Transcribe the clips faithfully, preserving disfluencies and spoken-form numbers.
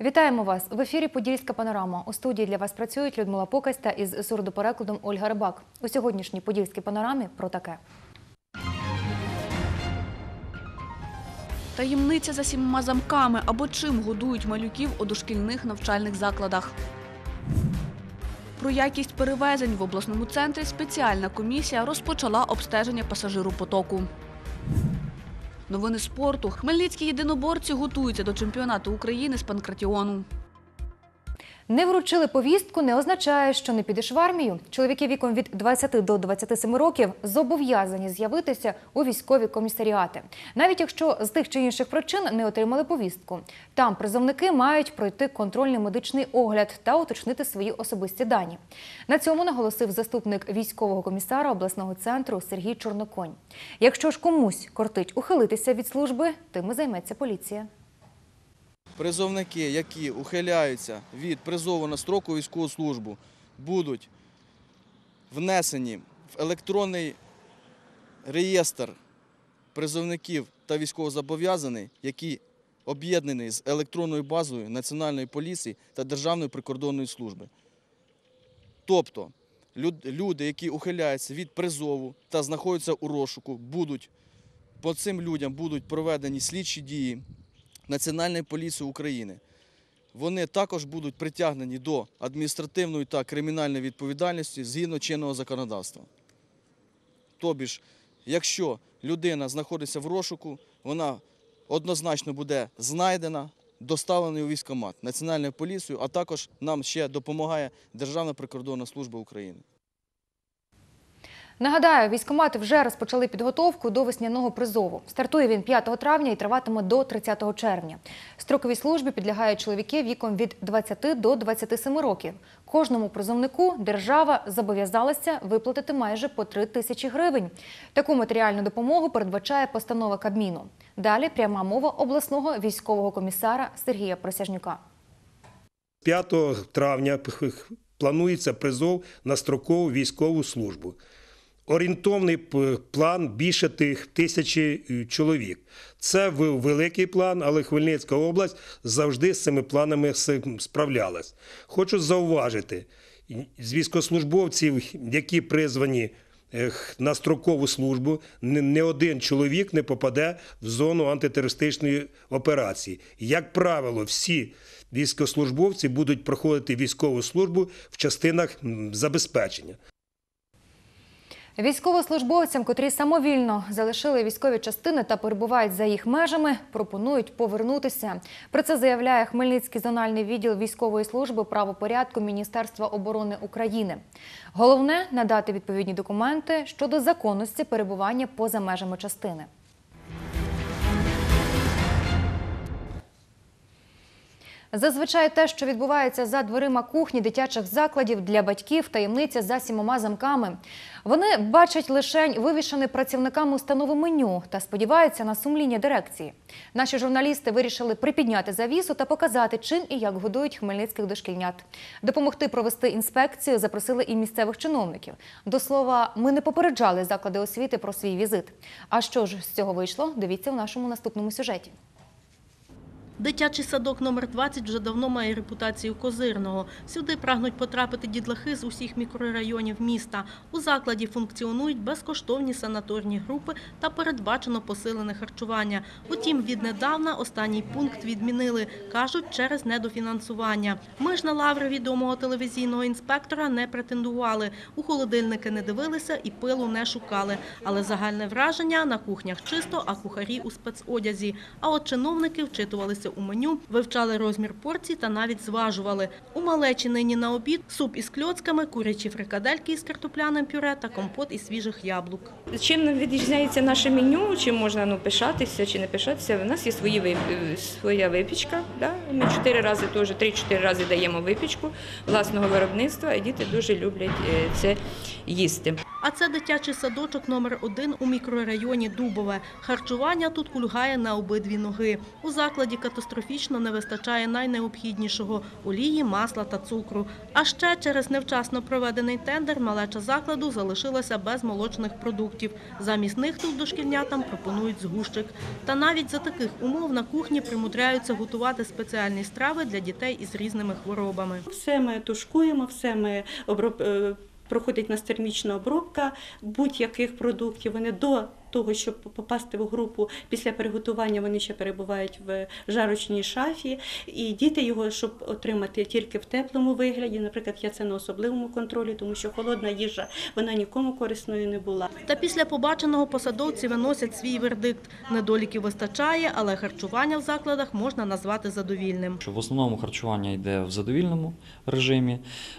Вітаємо вас! В ефірі «Подільська панорама». У студії для вас працюють Людмила Покась та із сурдоперекладом Ольга Рибак. У сьогоднішній «Подільській панорамі» про таке. Таємниця за сімома замками або чим годують малюків у дошкільних навчальних закладах. Про якість перевезень в обласному центрі спеціальна комісія розпочала обстеження пасажиропотоку. Новини спорту. Хмельницькі єдиноборці готуються до чемпіонату України з панкратіону. Не вручили повістку не означає, що не підеш в армію. Чоловіки віком від двадцяти до двадцяти семи років зобов'язані з'явитися у військові комісаріати. Навіть якщо з тих чи інших причин не отримали повістку. Там призовники мають пройти контрольний медичний огляд та уточнити свої особисті дані. На цьому наголосив заступник військового комісара обласного центру Сергій Чорноконь. Якщо ж комусь кортить ухилитися від служби, тим і займеться поліція. Призовники, які ухиляються від призову на строкову військову службу, будуть внесені в електронний реєстр призовників та військовозобов'язаних, який об'єднаний з електронною базою Національної поліції та Державної прикордонної служби. Тобто люди, які ухиляються від призову та знаходяться у розшуку, будуть, по цим людям будуть проведені слідчі дії Національної поліції України. Вони також будуть притягнені до адміністративної та кримінальної відповідальності згідно чинного законодавства. Тобто, якщо людина знаходиться в розшуку, вона однозначно буде знайдена, доставлена у військкомат Національної поліції, а також нам ще допомагає Державна прикордонна служба України. Нагадаю, військкомати вже розпочали підготовку до весняного призову. Стартує він п'ятого травня і триватиме до тридцятого червня. Строковій службі підлягають чоловіки віком від двадцяти до двадцяти семи років. Кожному призовнику держава зобов'язалася виплатити майже по три тисячі гривень. Таку матеріальну допомогу передбачає постанова Кабміну. Далі пряма мова обласного військового комісара Сергія Присяжнюка. п'ятого травня планується призов на строкову військову службу. Орієнтовний план більше тисячі чоловік. Це великий план, але Хмельницька область завжди з цими планами справлялась. Хочу зауважити, з військовослужбовців, які призвані на строкову службу, не один чоловік не попаде в зону антитерористичної операції. Як правило, всі військовослужбовці будуть проходити військову службу в частинах забезпечення. Військовослужбовцям, котрі самовільно залишили військові частини та перебувають за їх межами, пропонують повернутися. Про це заявляє Хмельницький зональний відділ військової служби правопорядку Міністерства оборони України. Головне – надати відповідні документи щодо законності перебування поза межами частини. Зазвичай те, що відбувається за дверима кухні дитячих закладів, для батьків таємниця за сімома замками. Вони бачать лишень вивішане працівниками установи меню та сподіваються на сумління дирекції. Наші журналісти вирішили припідняти завісу та показати, чим і як годують хмельницьких дошкільнят. Допомогти провести інспекцію запросили і місцевих чиновників. До слова, ми не попереджали заклади освіти про свій візит. А що ж з цього вийшло, дивіться в нашому наступному сюжеті. Дитячий садок номер двадцять вже давно має репутацію козирного. Сюди прагнуть потрапити дітлахи з усіх мікрорайонів міста. У закладі функціонують безкоштовні санаторні групи та передбачено посилене харчування. Утім, віднедавна останній пункт відмінили, кажуть, через недофінансування. Ми ж на лаври відомого телевізійного інспектора не претендували. У холодильники не дивилися і пилу не шукали. Але загальне враження – на кухнях чисто, а кухарі у спецодязі. А от чиновники вчитувалися у меню, вивчали розмір порцій та навіть зважували. У малечі нині на обід суп із кльоцками, курячі фрикадельки із картопляним пюре та компот із свіжих яблук. Чим відрізняється наше меню, чим можна ну, пишатися чи не пишатися, у нас є свої, своя випічка. Да? Ми чотири рази, теж три-чотири рази даємо випічку власного виробництва, і діти дуже люблять це їсти. А це дитячий садочок номер один у мікрорайоні Дубове. Харчування тут кульгає на обидві ноги. У закладі катастрофічно не вистачає найнеобхіднішого – олії, масла та цукру. А ще через невчасно проведений тендер малеча закладу залишилася без молочних продуктів. Замість них тут дошкільнятам пропонують згущик. Та навіть за таких умов на кухні примудряються готувати спеціальні страви для дітей із різними хворобами. Все ми тушкуємо, все ми оброб... е, проходить нас термічна обробка будь-яких продуктів. Вони до того, щоб попасти в групу, після приготування вони ще перебувають в жарочній шафі. І діти його, щоб отримати тільки в теплому вигляді, наприклад, я це на особливому контролі, тому що холодна їжа, вона нікому корисною не була. Та після побаченого посадовці виносять свій вердикт. Недоліків вистачає, але харчування в закладах можна назвати задовільним. В основному харчування йде в задовільному режимі.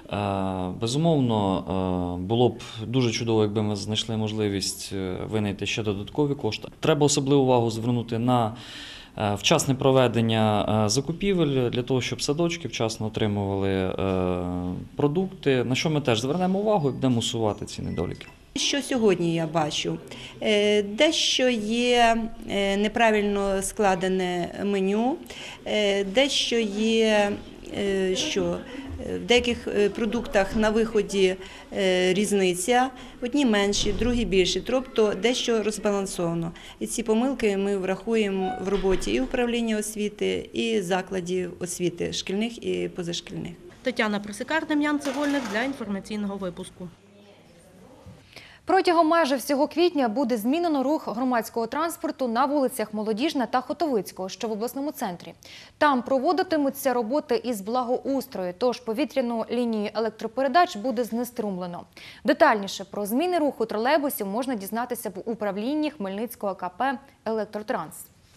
Безумовно, було б дуже чудово, якби ми знайшли можливість винайти ще додаткові кошти. Треба особливу увагу звернути на вчасне проведення закупівель для того, щоб садочки вчасно отримували продукти, на що ми теж звернемо увагу і будемо усувати ці недоліки. Що сьогодні я бачу? Дещо є неправильно складене меню, дещо є, що в деяких продуктах на виході різниця, одні менші, другі більші, тобто дещо розбалансовано. І ці помилки ми врахуємо в роботі і управління освіти, і закладів освіти шкільних і позашкільних. Тетяна Присикар, Дем'ян Цегольник для інформаційного випуску. Протягом майже всього квітня буде змінено рух громадського транспорту на вулицях Молодіжна та Хотовицького, що в обласному центрі. Там проводитимуться роботи із благоустрою, тож повітряну лінію електропередач буде знеструмлено. Детальніше про зміни руху тролейбусів можна дізнатися в управлінні Хмельницького КП «Електротранс».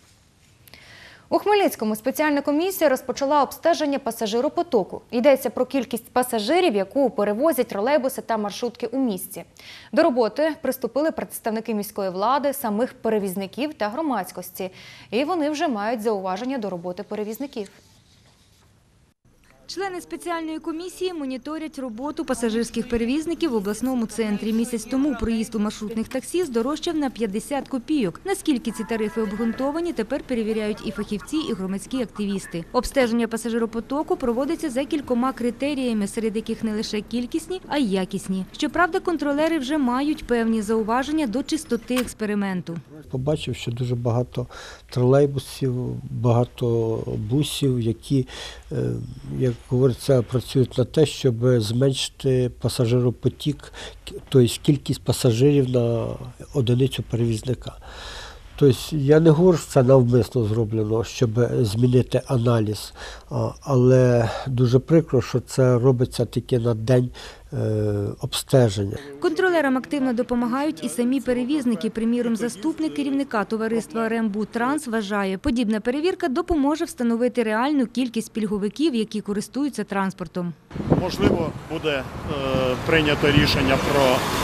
У Хмельницькому спеціальна комісія розпочала обстеження пасажиропотоку. Йдеться про кількість пасажирів, яку перевозять тролейбуси та маршрутки у місті. До роботи приступили представники міської влади, самих перевізників та громадськості. І вони вже мають зауваження до роботи перевізників. Члени спеціальної комісії моніторять роботу пасажирських перевізників в обласному центрі. Місяць тому проїзд у маршрутних таксі здорожчав на п'ятдесят копійок. Наскільки ці тарифи обґрунтовані, тепер перевіряють і фахівці, і громадські активісти. Обстеження пасажиропотоку проводиться за кількома критеріями, серед яких не лише кількісні, а й якісні. Щоправда, контролери вже мають певні зауваження до чистоти експерименту. Побачив, що дуже багато тролейбусів, багато бусів, які, як говориться, працюють на те, щоб зменшити пасажиропотік, тобто кількість пасажирів на одиницю перевізника. Тобто я не говорю, що це навмисно зроблено, щоб змінити аналіз, але дуже прикро, що це робиться тільки на день обстеження. Контролерам активно допомагають і самі перевізники. Приміром, заступник керівника товариства «Рембудтранс» вважає, подібна перевірка допоможе встановити реальну кількість пільговиків, які користуються транспортом. Можливо, буде е, прийнято рішення про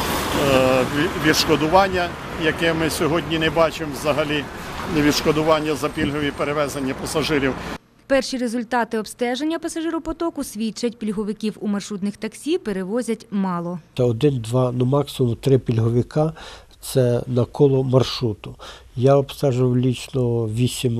е, відшкодування, яке ми сьогодні не бачимо взагалі, відшкодування за пільгові перевезення пасажирів. Перші результати обстеження пасажиропотоку свідчать, пільговиків у маршрутних таксі перевозять мало. Один-два, ну максимум три пільговика – це на коло маршруту. Я обстежив лічно вісім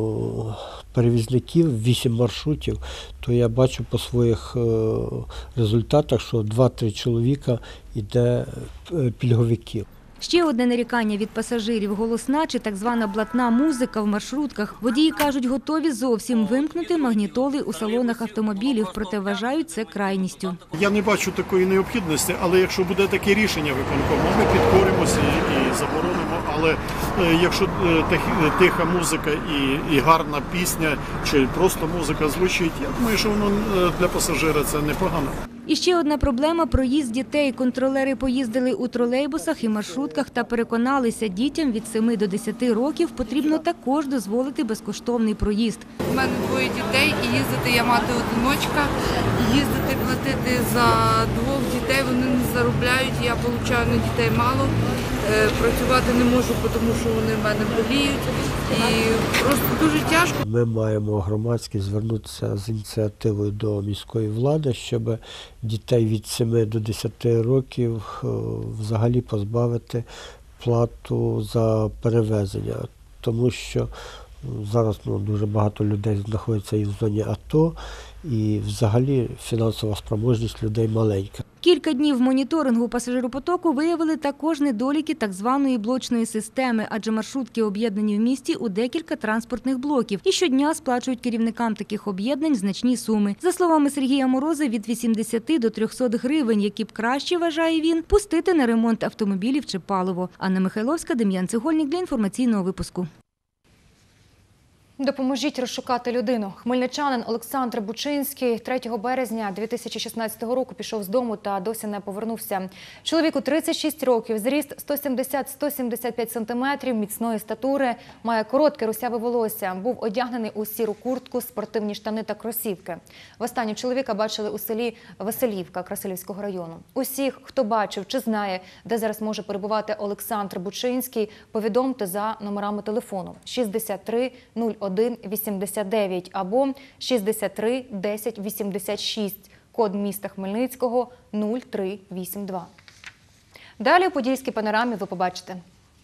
перевізників, вісім маршрутів, то я бачу по своїх результатах, що два-три чоловіка йде пільговиків. Ще одне нарікання від пасажирів – голосна чи так звана блатна музика в маршрутках. Водії кажуть, готові зовсім вимкнути магнітоли у салонах автомобілів, проте вважають це крайністю. Я не бачу такої необхідності, але якщо буде таке рішення виконкому, ми підкоримося і заборонимо. Але якщо тиха музика і, і гарна пісня, чи просто музика звучить, я думаю, що воно для пасажира це непогано. І ще одна проблема – проїзд дітей. Контролери поїздили у тролейбусах і маршрутках та переконалися, дітям від семи до десяти років потрібно також дозволити безкоштовний проїзд. У мене двоє дітей і їздити я мати-одиночка, їздити платити за двох дітей вони не заробляють, я отримую на дітей мало. Е, Працювати не можу, тому що вони в мене боліють. І просто дуже тяжко. Ми маємо громадськість звернутися з ініціативою до міської влади, щоб дітей від семи до десяти років е, взагалі позбавити плату за перевезення. Тому що зараз ну, дуже багато людей знаходиться і в зоні АТО, і взагалі фінансова спроможність людей маленька. Кілька днів моніторингу пасажиропотоку виявили також недоліки так званої блочної системи, адже маршрутки об'єднані в місті у декілька транспортних блоків і щодня сплачують керівникам таких об'єднань значні суми. За словами Сергія Мороза, від вісімдесяти до трьохсот гривень, які б краще, вважає він, пустити на ремонт автомобілів чи паливо. Анна Михайловська, Дем'ян Цегольник для інформаційного випуску. Допоможіть розшукати людину. Хмельничанин Олександр Бучинський третього березня дві тисячі шістнадцятого року пішов з дому та досі не повернувся. Чоловіку тридцять шість років, зріст сто сімдесят - сто сімдесят п'ять сантиметрів, міцної статури, має коротке русяве волосся, був одягнений у сіру куртку, спортивні штани та кросівки. Востаннє чоловіка бачили у селі Веселівка Красилівського району. Усіх, хто бачив чи знає, де зараз може перебувати Олександр Бучинський, повідомте за номерами телефону шістдесят три нуль один вісімдесят дев'ять або шістдесят три десять вісімдесят шість, код міста Хмельницького нуль три вісім два. Далі у подільській панорамі ви побачите.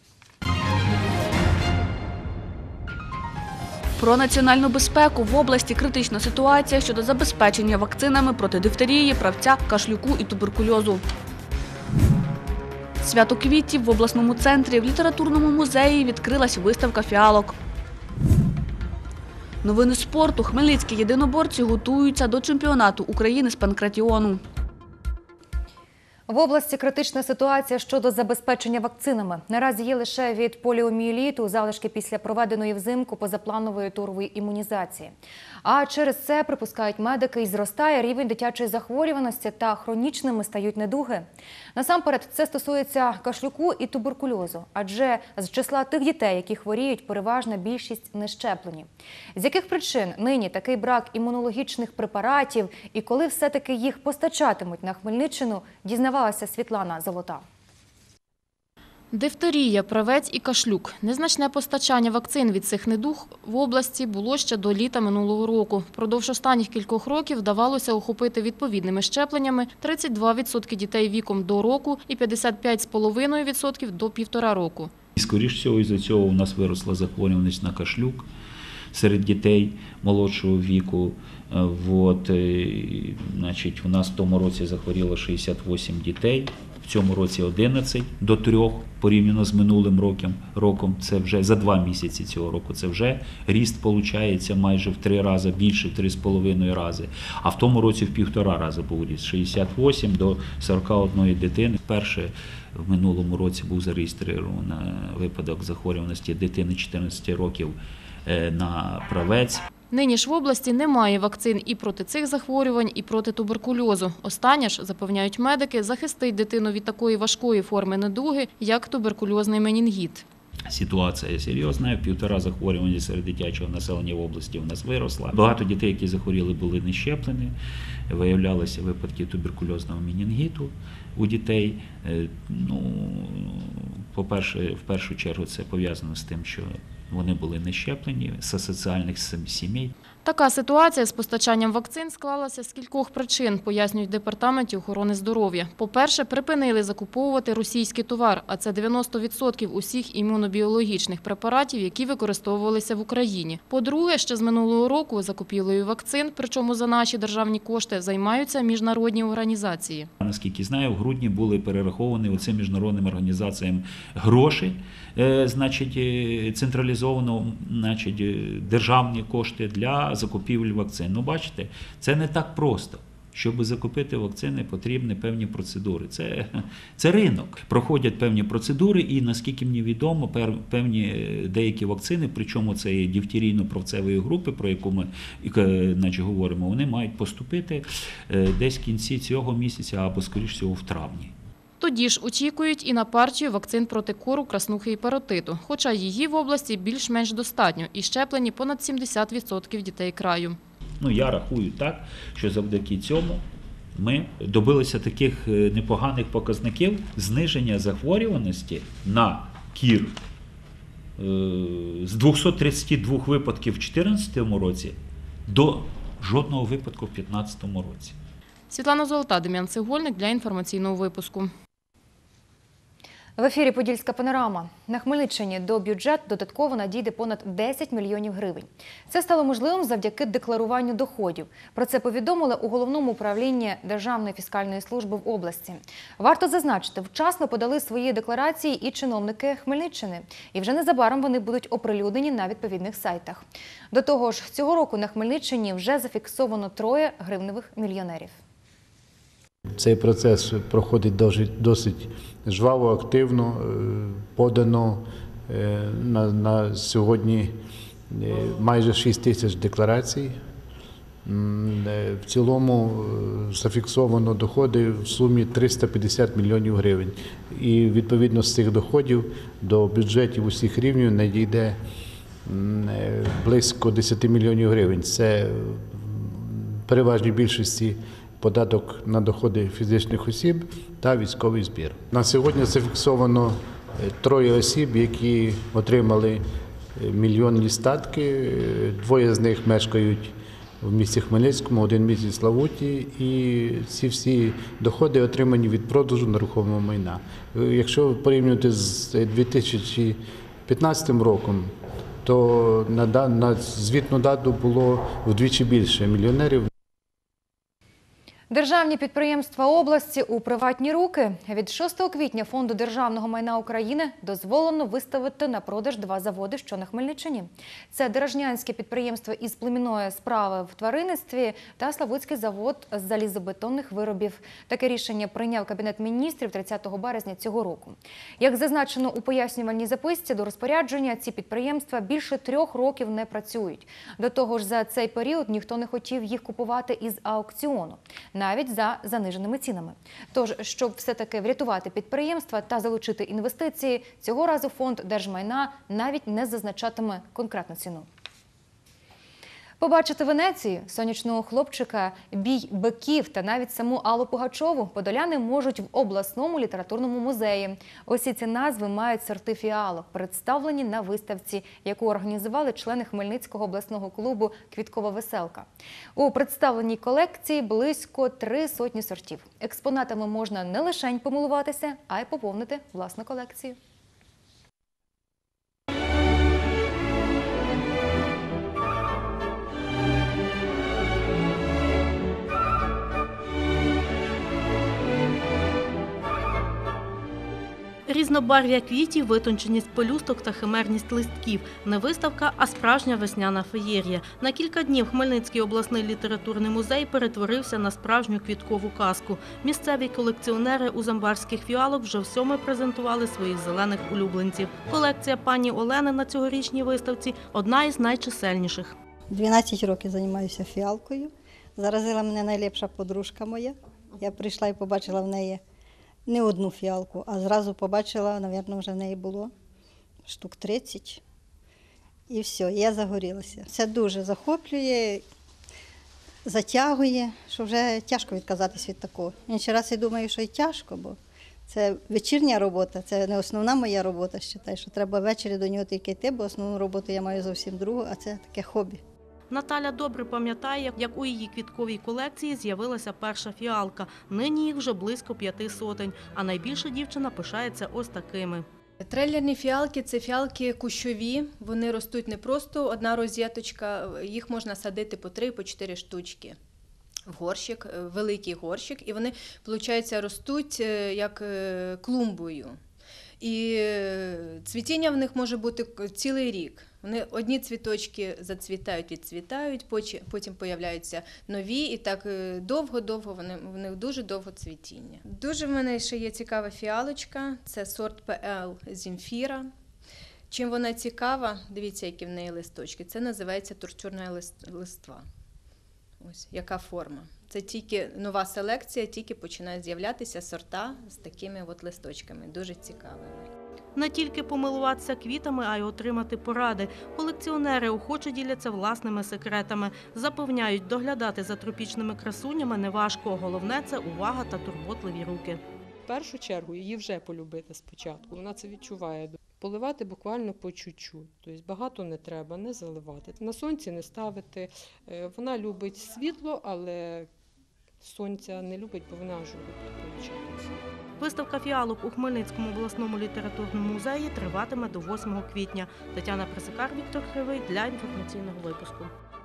Про національну безпеку в області критична ситуація щодо забезпечення вакцинами проти дифтерії, правця, кашлюку і туберкульозу. Свято квітів в обласному центрі в літературному музеї відкрилась виставка фіалок. Новини спорту. Хмельницькі єдиноборці готуються до чемпіонату України з панкратіону. В області критична ситуація щодо забезпечення вакцинами. Наразі є лише від поліомієліту залишки після проведеної взимку позапланової турової імунізації. А через це, припускають медики, і зростає рівень дитячої захворюваності та хронічними стають недуги. Насамперед, це стосується кашлюку і туберкульозу, адже з числа тих дітей, які хворіють, переважна більшість не щеплені. З яких причин нині такий брак імунологічних препаратів і коли все-таки їх постачатимуть на Хмельниччину, дізнавалася Світлана Золота. Дифтерія, правець і кашлюк. Незначне постачання вакцин від цих недуг в області було ще до літа минулого року. Впродовж останніх кількох років вдавалося охопити відповідними щепленнями тридцять два відсотки дітей віком до року і п'ятдесят п'ять цілих п'ять десятих відсотка до півтора року. Скоріше всього, із-за цього у нас виросла захворюваність на кашлюк серед дітей молодшого віку. От, значить, у нас в тому році захворіло шістдесят вісім дітей, в цьому році одинадцять до трьох порівняно з минулим роком. роком. Це вже за два місяці цього року. Це вже ріст виходить майже в три рази більше, в три з половиною рази. А в тому році в півтора рази був ріст. шістдесят вісім до сорока однієї дитини. Вперше в минулому році був зареєстрований випадок захворюваності дитини чотирнадцяти років на правець. Нині ж в області немає вакцин і проти цих захворювань, і проти туберкульозу. Останнє ж, запевняють медики, захистить дитину від такої важкої форми недуги, як туберкульозний менінгіт. Ситуація серйозна, в півтора захворювання серед дитячого населення в області у нас виросла. Багато дітей, які захворіли, були не щеплені. Виявлялися випадки туберкульозного менінгіту у дітей. Ну, по-перше, в першу чергу це пов'язано з тим, що вони були не щеплені з асоціальних сімей. Така ситуація з постачанням вакцин склалася з кількох причин, пояснюють в Департаменті охорони здоров'я. По-перше, припинили закуповувати російський товар, а це дев'яносто відсотків усіх імунобіологічних препаратів, які використовувалися в Україні. По-друге, ще з минулого року закупівлею вакцин, причому за наші державні кошти, займаються міжнародні організації. Наскільки знаю, в грудні були перераховані оцим міжнародним організаціям гроші, значить, централізовано, значить, державні кошти для закупівлі вакцин. Ну, бачите, це не так просто. Щоб закупити вакцини, потрібні певні процедури. Це, це ринок. Проходять певні процедури і, наскільки мені відомо, певні деякі вакцини, причому це є дифтерійно-правцевої групи, про яку ми наче, говоримо, вони мають поступити десь в кінці цього місяця або, скоріш всього, в травні. Тоді ж очікують і на партію вакцин проти кору, краснухи і паротиту, хоча її в області більш-менш достатньо і щеплені понад сімдесят відсотків дітей краю. Ну, я рахую так, що завдяки цьому ми добилися таких непоганих показників зниження захворюваності на кір з двохсот тридцяти двох випадків в дві тисячі чотирнадцятому році до жодного випадку в дві тисячі п'ятнадцятому році. Світлана Золота, Дем'ян Цегольник для інформаційного випуску. В ефірі «Подільська панорама». На Хмельниччині до бюджету додатково надійде понад десять мільйонів гривень. Це стало можливим завдяки декларуванню доходів. Про це повідомили у Головному управлінні Державної фіскальної служби в області. Варто зазначити, вчасно подали свої декларації і чиновники Хмельниччини. І вже незабаром вони будуть оприлюднені на відповідних сайтах. До того ж, цього року на Хмельниччині вже зафіксовано троє гривневих мільйонерів. Цей процес проходить досить, досить жваво, активно, подано на, на сьогодні майже шість тисяч декларацій. В цілому зафіксовано доходи в сумі триста п'ятдесят мільйонів гривень. І відповідно з цих доходів до бюджетів усіх рівнів надійде близько десять мільйонів гривень. Це в переважній більшості податок на доходи фізичних осіб та військовий збір. На сьогодні зафіксовано троє осіб, які отримали мільйонні статки. Двоє з них мешкають в місті Хмельницькому, один в місті Славуті. І ці всі доходи отримані від продажу нерухомого майна. Якщо порівнювати з дві тисячі п'ятнадцятим роком, то на, на звітну дату було вдвічі більше мільйонерів. Державні підприємства області у приватні руки. Від шостого квітня Фонду державного майна України дозволено виставити на продаж два заводи, що на Хмельниччині. Це Деражнянське підприємство із племінної справи в тваринництві та Славутський завод з залізобетонних виробів. Таке рішення прийняв Кабінет міністрів тридцятого березня цього року. Як зазначено у пояснювальній записці до розпорядження, ці підприємства більше трьох років не працюють. До того ж, за цей період ніхто не хотів їх купувати із аукціону, навіть за заниженими цінами. Тож, щоб все-таки врятувати підприємства та залучити інвестиції, цього разу Фонд держмайна навіть не зазначатиме конкретну ціну. Побачити Венецію, сонячного хлопчика, бій биків та навіть саму Аллу Пугачову подоляни можуть в обласному літературному музеї. Усі ці назви мають сорти фіалок, представлені на виставці, яку організували члени Хмельницького обласного клубу «Квіткова веселка». У представленій колекції близько три сотні сортів. Експонатами можна не лише помилуватися, а й поповнити власну колекцію. Різнобарв'я квітів, витонченість пелюсток та химерність листків. Не виставка, а справжня весняна феєрія. На кілька днів Хмельницький обласний літературний музей перетворився на справжню квіткову казку. Місцеві колекціонери у замбарських фіалок вже всьоме презентували своїх зелених улюбленців. Колекція пані Олени на цьогорічній виставці – одна із найчисельніших. дванадцять років займаюся фіалкою. Заразила мене найліпша подружка моя. Я прийшла і побачила в неї не одну фіалку, а зразу побачила, мабуть, вже в неї було штук тридцять. І все, я загорілася. Це дуже захоплює, затягує, що вже тяжко відказатись від такого. Інший раз я думаю, що і тяжко, бо це вечірня робота, це не основна моя робота, вважаю, що треба ввечері до нього тільки йти, бо основну роботу я маю зовсім другу, а це таке хобі. Наталя добре пам'ятає, як у її квітковій колекції з'явилася перша фіалка. Нині їх вже близько п'яти сотень, а найбільше дівчина пишається ось такими. Трейлерні фіалки – це фіалки кущові, вони ростуть не просто одна розеточка, їх можна садити по три, по чотири штучки в горщик, великий горщик, і вони, виходить, ростуть як клумбою. І цвітіння в них може бути цілий рік. Вони одні цвіточки зацвітають, відцвітають, потім появляються нові, і так довго-довго вони, в них дуже довго цвітіння. Дуже в мене ще є цікава фіалочка, це сорт Пе Ел Земфіра. Чим вона цікава, дивіться, які в неї листочки, це називається турчурна листва. Ось, яка форма. Це тільки нова селекція, тільки починають з'являтися сорта з такими от листочками. Дуже цікавими. Не тільки помилуватися квітами, а й отримати поради. Колекціонери охоче діляться власними секретами. Запевняють, доглядати за тропічними красунями неважко. Головне – це увага та турботливі руки. В першу чергу її вже полюбити спочатку, вона це відчуває. Поливати буквально по чуть-чуть, тобто багато не треба, не заливати. На сонці не ставити. Вона любить світло, але сонця не любить, бо вона жовта, виходить. Виставка фіалок у Хмельницькому обласному літературному музеї триватиме до восьмого квітня. Тетяна Пресикар, Віктор Кривий для інформаційного випуску.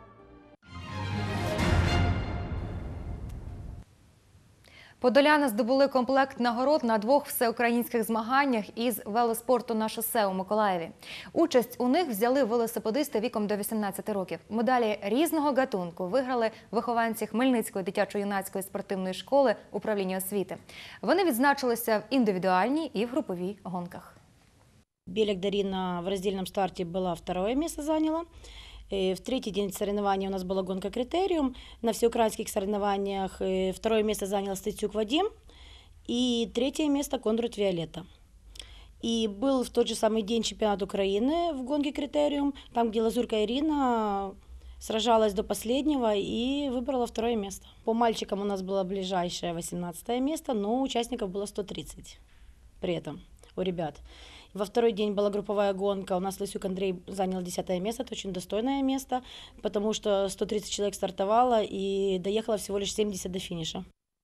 Подоляни здобули комплект нагород на двох всеукраїнських змаганнях із велоспорту на шосе у Миколаєві. Участь у них взяли велосипедисти віком до вісімнадцяти років. Медалі різного гатунку виграли вихованці Хмельницької дитячо-юнацької спортивної школи управління освіти. Вони відзначилися в індивідуальній і в груповій гонках. Белик Дарина в раздельном старте была второе место заняла. В третий день соревнований у нас была гонка «Критериум». На всеукраинских соревнованиях второе место занял Стецюк Вадим и третье место Кондрат Виолетта. И был в тот же самый день чемпионат Украины в гонке «Критериум», там, где Лазурка Ирина сражалась до последнего и выбрала второе место. По мальчикам у нас было ближайшее восемнадцатое место, но участников было сто тридцать при этом у ребят. Во второй день была групповая гонка. У нас Лысюк Андрей занял десятое место. Это очень достойное место, потому что сто тридцать человек стартовало и доехало всего лишь семьдесят до финиша.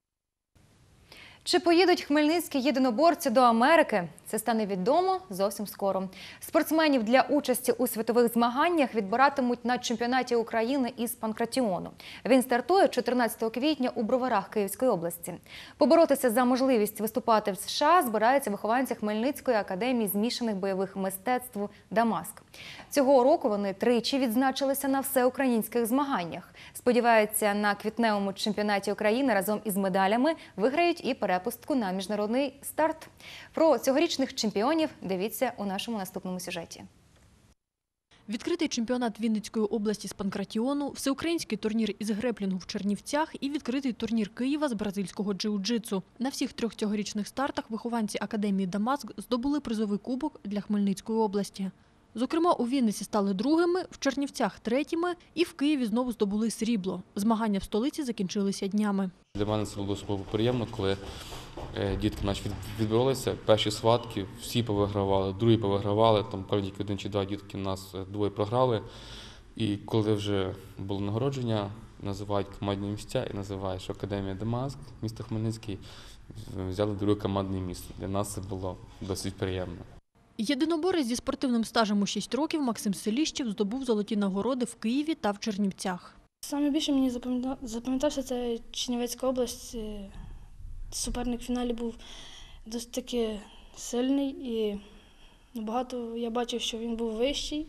Чи поїдуть хмельницькі єдиноборці до Америки? Це стане відомо зовсім скоро. Спортсменів для участі у світових змаганнях відбиратимуть на чемпіонаті України із панкратіону. Він стартує чотирнадцятого квітня у Броварах Київської області. Поборотися за можливість виступати в США збираються вихованці Хмельницької академії змішаних бойових мистецтв «Дамаск». Цього року вони тричі відзначилися на всеукраїнських змаганнях. Сподіваються, на квітневому чемпіонаті України разом із медалями виграють і перепустку на міжнародний старт. Про цьогорічних чемпіонів дивіться у нашому наступному сюжеті. Відкритий чемпіонат Вінницької області з панкратіону, всеукраїнський турнір із греплінгу в Чернівцях і відкритий турнір Києва з бразильського джиу-джитсу. На всіх трьох цьогорічних стартах вихованці академії «Дамаск» здобули призовий кубок для Хмельницької області. Зокрема, у Вінниці стали другими, в Чернівцях – третіми і в Києві знову здобули срібло. Змагання в столиці закінчилися днями. Для мене це було особливо приємно, коли дітки наші відбиралися. Перші схватки всі повигравали, другі повигравали, там певні один чи два дітки у нас двоє програли. І коли вже було нагородження, називають командні місця і називають, що Академія «Дамаск», місто Хмельницький, взяли друге командне місце. Для нас це було досить приємно. Єдиноборець зі спортивним стажем у шість років Максим Селіщев здобув золоті нагороди в Києві та в Чернівцях. Саме більше мені запам'ятався це Чернівецька область. Суперник в фіналі був досить таки сильний і багато я бачив, що він був вищий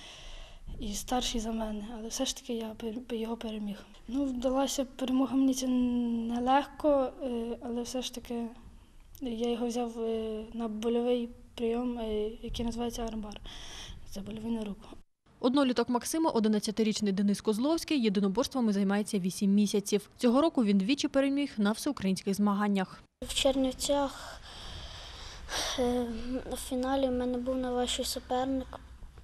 і старший за мене, але все ж таки я його переміг. Ну, вдалася перемога мені це нелегко, але все ж таки я його взяв на больовий прийом, який називається армбар. Це больовий на руку. Одноліток Максима, одинадцятирічний Денис Козловський, єдиноборствами займається вісім місяців. Цього року він двічі переміг на всеукраїнських змаганнях. В Чернівцях в фіналі в мене був найважчий суперник.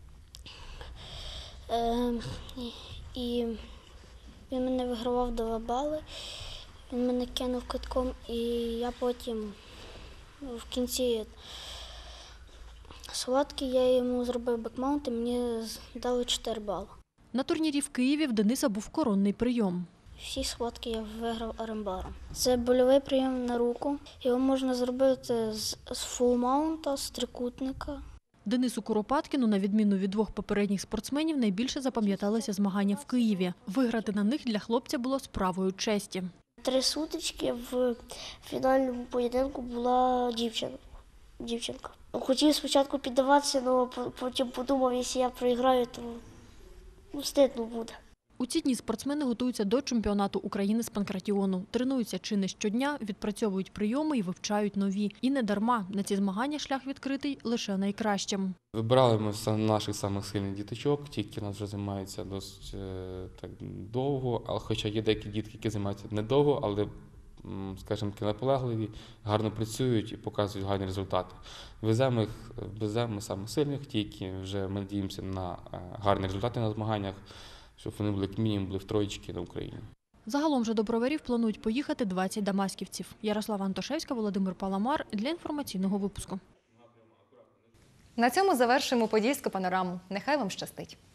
І він мене вигравав два бали. Він мене кинув китком і я потім в кінці схватки я йому зробив бекмаунт і мені дали чотири бали. На турнірі в Києві в Дениса був коронний прийом. Всі схватки я виграв арембаром. Це больовий прийом на руку. Його можна зробити з фулмаунта, з трикутника. Денису Куропаткіну, на відміну від двох попередніх спортсменів, найбільше запам'яталися змагання в Києві. Виграти на них для хлопця було справою честі. Три сутички в фінальному поєдинку була дівчина. дівчинка. Хотів спочатку піддаватися, але потім подумав, якщо я проіграю, то ну, стидно буде. У ці дні спортсмени готуються до чемпіонату України з панкратіону. Тренуються чи не щодня, відпрацьовують прийоми і вивчають нові. І не дарма. На ці змагання шлях відкритий лише найкращим. Вибирали ми наших самих сильних діточок, ті, які нас вже займаються досить так довго, але хоча є деякі дітки, які займаються недовго, але м, скажімо, таки наполегливі, гарно працюють і показують гарні результати. Веземо їх, веземо саме сильних, ті, які вже ми надіємося на е, гарні результати на змаганнях, щоб вони були як мінімум були в троєчки на Україні. Загалом же до броварів планують поїхати двадцять дамасківців. Ярослава Антошевська, Володимир Паламар для інформаційного випуску. На цьому завершуємо подільську панораму. Нехай вам щастить.